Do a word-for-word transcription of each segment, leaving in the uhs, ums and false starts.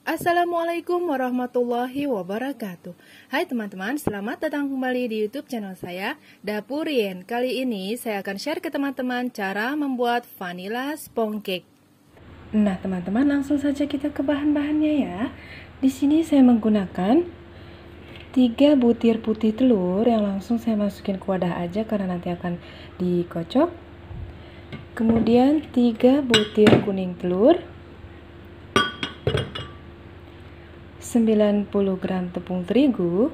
Assalamualaikum warahmatullahi wabarakatuh. Hai teman-teman, selamat datang kembali di YouTube channel saya, Dapur Rien. Kali ini saya akan share ke teman-teman cara membuat vanilla sponge cake. Nah teman-teman, langsung saja kita ke bahan-bahannya ya. Di sini saya menggunakan tiga butir putih telur yang langsung saya masukin ke wadah aja karena nanti akan dikocok. Kemudian tiga butir kuning telur, sembilan puluh gram tepung terigu,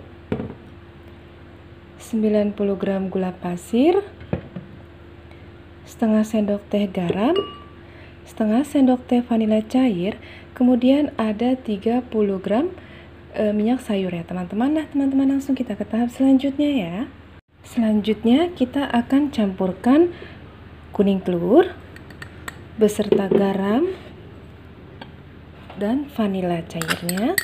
sembilan puluh gram gula pasir, setengah sendok teh garam, setengah sendok teh vanila cair, kemudian ada tiga puluh gram e, minyak sayur ya teman-teman. Nah teman-teman, langsung kita ke tahap selanjutnya ya. Selanjutnya kita akan campurkan kuning telur beserta garam dan vanila cairnya.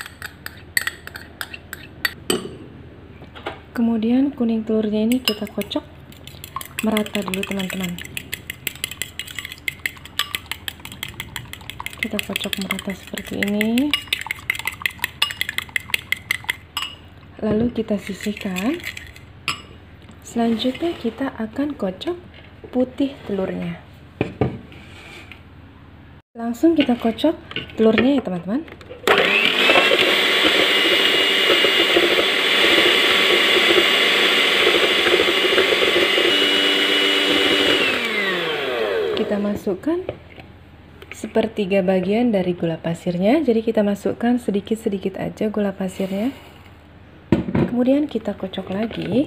Kemudian kuning telurnya ini kita kocok merata dulu teman-teman. Kita kocok merata seperti ini. Lalu kita sisihkan. Selanjutnya kita akan kocok putih telurnya. Langsung kita kocok telurnya ya teman-teman. Kita masukkan sepertiga bagian dari gula pasirnya, jadi kita masukkan sedikit-sedikit aja gula pasirnya. Kemudian kita kocok lagi.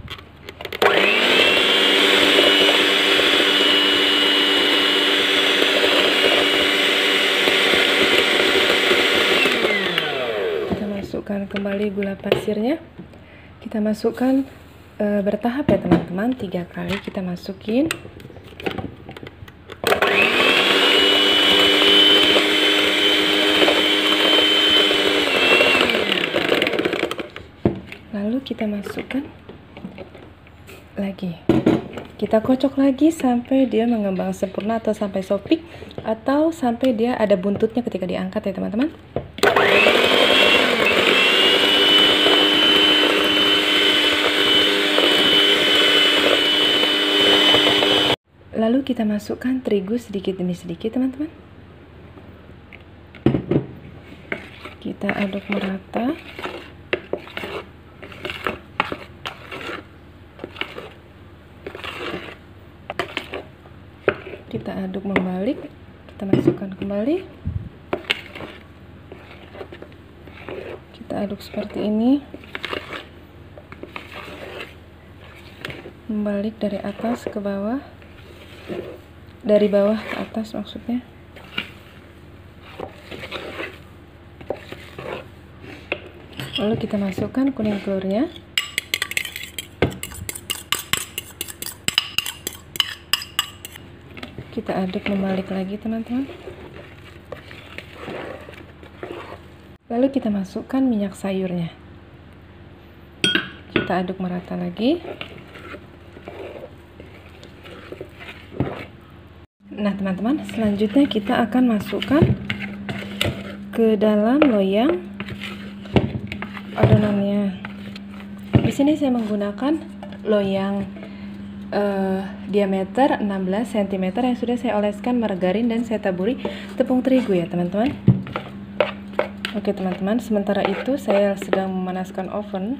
Kita masukkan kembali gula pasirnya. Kita masukkan e, bertahap ya teman-teman, tiga kali kita masukin. Lalu kita masukkan lagi, kita kocok lagi sampai dia mengembang sempurna atau sampai sopik atau sampai dia ada buntutnya ketika diangkat ya teman-teman. Lalu kita masukkan terigu sedikit demi sedikit teman-teman. Kita aduk merata. Kita aduk membalik, kita masukkan kembali, kita aduk seperti ini, membalik dari atas ke bawah, dari bawah ke atas maksudnya. Lalu kita masukkan kuning telurnya. Kita aduk membalik lagi teman-teman. Lalu kita masukkan minyak sayurnya. Kita aduk merata lagi. Nah teman-teman, selanjutnya kita akan masukkan ke dalam loyang adonannya. Di sini saya menggunakan loyang Uh, diameter enam belas sentimeter yang sudah saya oleskan margarin dan saya taburi tepung terigu ya teman-teman. Oke teman-teman, sementara itu saya sedang memanaskan oven.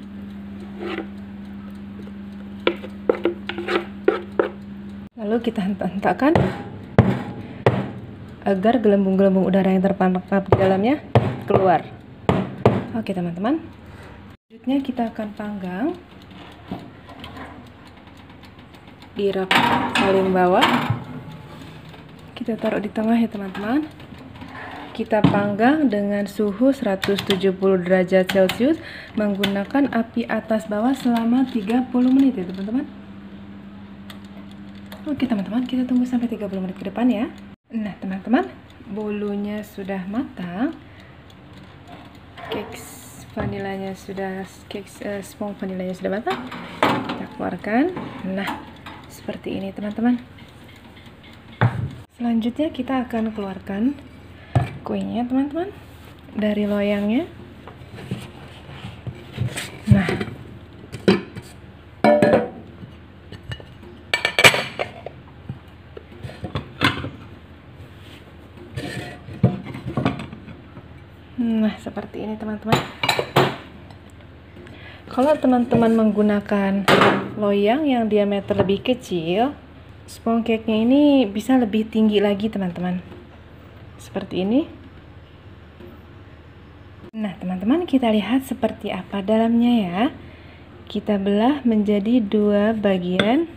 Lalu kita hentak-hentakkan agar gelembung-gelembung udara yang terperangkap di dalamnya keluar. Oke teman-teman, selanjutnya kita akan panggang di rak paling bawah. Kita taruh di tengah ya teman-teman. Kita panggang dengan suhu seratus tujuh puluh derajat celcius menggunakan api atas bawah selama tiga puluh menit ya teman-teman. Oke teman-teman, kita tunggu sampai tiga puluh menit ke depan ya. Nah teman-teman, bolunya sudah matang, cake vanilanya sudah cake uh, sponge vanilanya sudah matang. Kita keluarkan. Nah seperti ini teman-teman. Selanjutnya kita akan keluarkan kuenya teman-teman. dari loyangnya. Nah, nah seperti ini teman-teman. Kalau teman-teman menggunakan loyang yang diameter lebih kecil, sponge cake-nya ini bisa lebih tinggi lagi teman-teman. Seperti ini. Nah teman-teman, kita lihat seperti apa dalamnya ya. Kita belah menjadi dua bagian.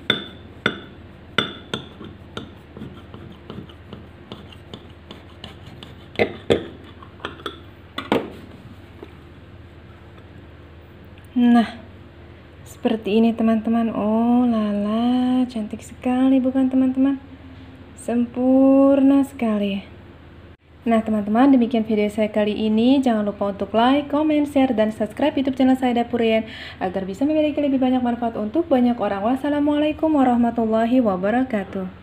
Nah, seperti ini teman-teman. Oh lala, cantik sekali bukan teman-teman? Sempurna sekali. Nah teman-teman, demikian video saya kali ini. Jangan lupa untuk like, comment, share, dan subscribe YouTube channel saya Dapur Rian agar bisa memiliki lebih banyak manfaat untuk banyak orang. Wassalamualaikum warahmatullahi wabarakatuh.